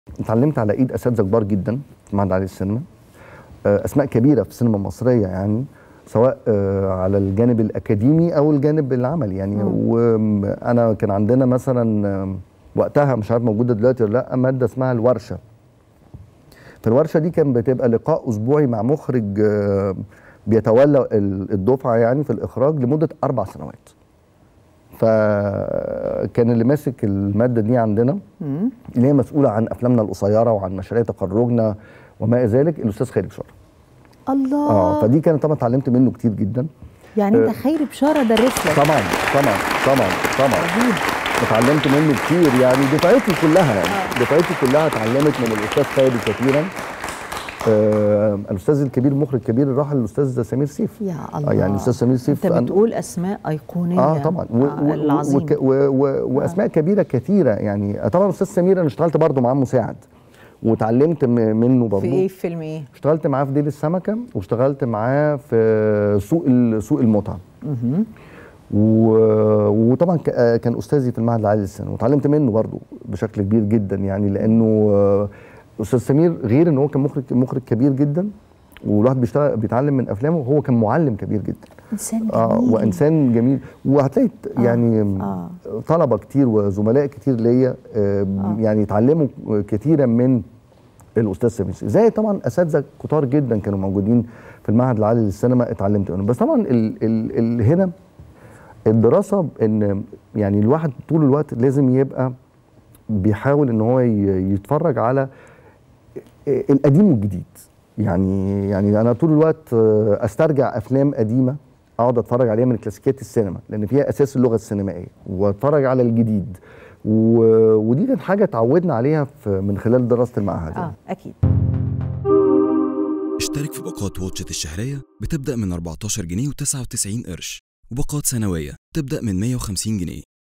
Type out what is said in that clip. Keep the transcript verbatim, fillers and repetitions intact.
اتعلمت على ايد اساتذه كبار جدا في معهد عالي للسينما، اسماء كبيره في السينما المصريه يعني، سواء على الجانب الاكاديمي او الجانب العملي يعني. وانا كان عندنا مثلا وقتها، مش عارف موجوده دلوقتي ولا لا، ماده اسمها الورشه. في الورشه دي كان بتبقى لقاء اسبوعي مع مخرج بيتولى الدفعه يعني في الاخراج لمده اربع سنوات. فكان اللي ماسك الماده دي عندنا، اللي هي مسؤوله عن افلامنا القصيره وعن مشاريع تخرجنا وما الى ذلك، الاستاذ خيري بشاره. الله. اه فدي كانت طبعا اتعلمت منه كتير جدا. يعني انت خيري بشاره درس لك؟ طبعا طبعا طبعا طبعا اتعلمت منه كتير يعني. دفعتي كلها يعني آه. دفعتي كلها اتعلمت من الاستاذ خيري كثيرا. آه الاستاذ الكبير، المخرج الكبير الراحل، الاستاذ سمير سيف. يا الله. آه يعني الاستاذ سمير سيف انت بتقول اسماء ايقونيه. اه طبعا آه العظيم. واسماء آه. كبيره كثيره يعني. طبعا الاستاذ سمير انا اشتغلت برضه معاه مساعد واتعلمت منه برضه. في ايه؟ في فيلم ايه؟ اشتغلت معاه في ديل السمكه، واشتغلت معاه في سوق سوق المتعه. اها. وطبعا كان استاذي في المعهد العالي للسينما، واتعلمت منه برضه بشكل كبير جدا يعني. لانه استاذ سمير غير ان هو كان مخرج مخرج كبير جدا، والواحد بيشتغل بيتعلم من افلامه، وهو كان معلم كبير جدا. انسان جميل. اه وانسان جميل. وهتلاقي آه. يعني آه. طلبه كتير وزملاء كتير ليا آه آه. يعني اتعلموا كتيرا من الاستاذ سمير، زي طبعا اساتذه كتار جدا كانوا موجودين في المعهد العالي للسينما اتعلمت منهم. بس طبعا ال ال ال هنا الدراسه، ان يعني الواحد طول الوقت لازم يبقى بيحاول ان هو يتفرج على القديم والجديد يعني. يعني انا طول الوقت استرجع افلام قديمه، اقعد اتفرج عليها من كلاسيكيات السينما، لان فيها اساس اللغه السينمائيه، واتفرج على الجديد. و... ودي كانت حاجه اتعودنا عليها في من خلال دراسه المعهد. اه اكيد. اشترك في باقات واتشت الشهريه بتبدا من أربعتاشر جنيه وتسعة وتسعين قرش، وباقات سنويه تبدا من مية وخمسين جنيه.